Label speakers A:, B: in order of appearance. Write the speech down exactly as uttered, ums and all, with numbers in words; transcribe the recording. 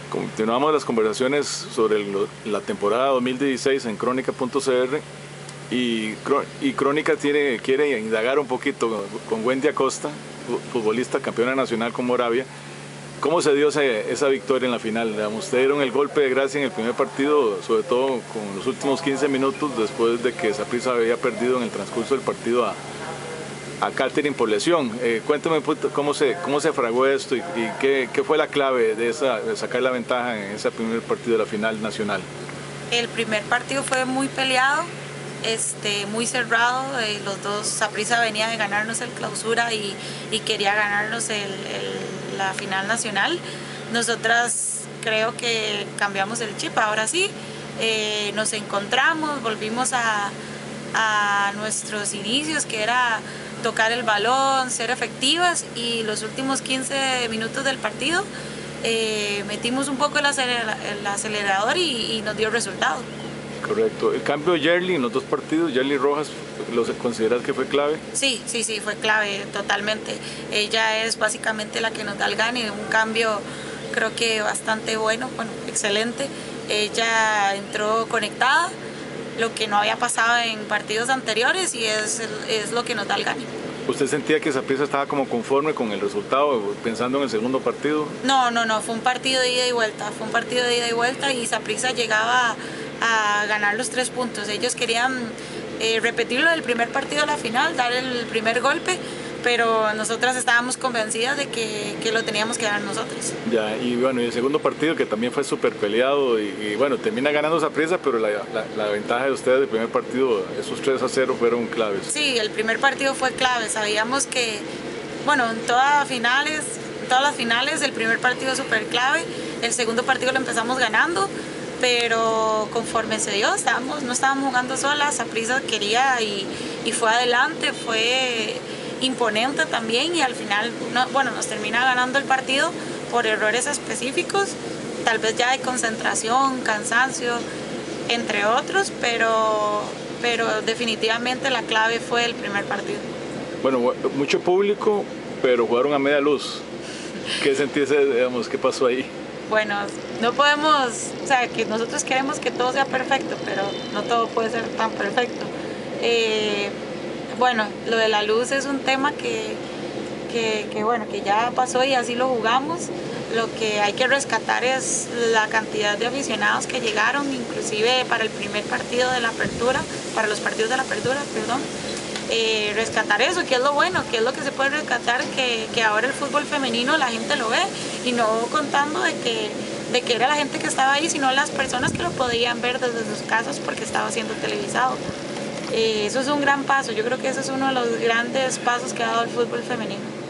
A: Continuamos las conversaciones sobre el, la temporada dos mil dieciséis en Crónica punto c r y, y Crónica tiene, quiere indagar un poquito con Wendy Acosta, futbolista campeona nacional con Moravia. ¿Cómo se dio esa, esa victoria en la final? Ustedes dieron el golpe de gracia en el primer partido, sobre todo con los últimos quince minutos después de que Saprissa había perdido en el transcurso del partido a, a Catherine por lesión. Eh, cuéntame cómo se, cómo se fraguó esto y, y qué, qué fue la clave de, esa, de sacar la ventaja en ese primer partido de la final nacional.
B: El primer partido fue muy peleado, este, muy cerrado. Eh, los dos, Saprissa venía de ganarnos el clausura y, y quería ganarnos el, el, la final nacional. Nosotras creo que cambiamos el chip, ahora sí. Eh, nos encontramos, volvimos a, a nuestros inicios, que era tocar el balón, ser efectivas, y los últimos quince minutos del partido eh, metimos un poco el, aceler, el acelerador y, y nos dio resultado.
A: Correcto. El cambio de Yerly en los dos partidos, Yerly Rojas, ¿lo consideras que fue clave?
B: Sí, sí, sí, fue clave totalmente. Ella es básicamente la que nos da el gane, un cambio creo que bastante bueno, bueno, excelente. Ella entró conectada, lo que no había pasado en partidos anteriores, y es, es lo que nos da el gane.
A: ¿Usted sentía que Saprissa estaba como conforme con el resultado, pensando en el segundo partido?
B: No, no, no, fue un partido de ida y vuelta, fue un partido de ida y vuelta y Saprissa llegaba a ganar los tres puntos. Ellos querían eh, repetir lo del primer partido a la final, dar el primer golpe, pero nosotras estábamos convencidas de que, que lo teníamos que dar nosotros.
A: Ya, y bueno, y el segundo partido que también fue súper peleado y, y bueno, termina ganando Saprissa, pero la, la, la ventaja de ustedes del primer partido, esos tres a cero fueron claves.
B: Sí, el primer partido fue clave, sabíamos que, bueno, en todas, finales, en todas las finales el primer partido es súper clave, el segundo partido lo empezamos ganando, pero conforme se dio, estábamos, no estábamos jugando solas, Saprissa quería y, y fue adelante, fue imponente también, y al final no, bueno, nos termina ganando el partido por errores específicos, tal vez ya de concentración, cansancio, entre otros, pero, pero definitivamente la clave fue el primer partido.
A: Bueno, mucho público, pero jugaron a media luz. ¿Qué sentís, digamos, qué pasó ahí?
B: Bueno, no podemos, o sea, que nosotros queremos que todo sea perfecto, pero no todo puede ser tan perfecto. Eh, bueno, lo de la luz es un tema que, que, que, bueno, que ya pasó y así lo jugamos. Lo que hay que rescatar es la cantidad de aficionados que llegaron, inclusive para el primer partido de la apertura, para los partidos de la apertura, perdón. Eh, rescatar eso, que es lo bueno, que es lo que se puede rescatar, que, que ahora el fútbol femenino la gente lo ve, y no contando de que, de que era la gente que estaba ahí, sino las personas que lo podían ver desde sus casas porque estaba siendo televisado. Eh, eso es un gran paso, yo creo que eso es uno de los grandes pasos que ha dado el fútbol femenino.